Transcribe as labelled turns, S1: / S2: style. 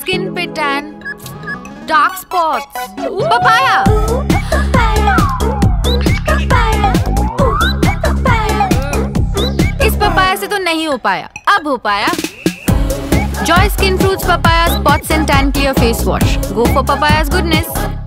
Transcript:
S1: Skin पे tan, dark spots. Papaya. इस papaya से तो नहीं हो पाया, अब हो पाया। Joy Skin Fruits Papaya Spots and Tan Clear Face Wash. Go for Papaya's goodness.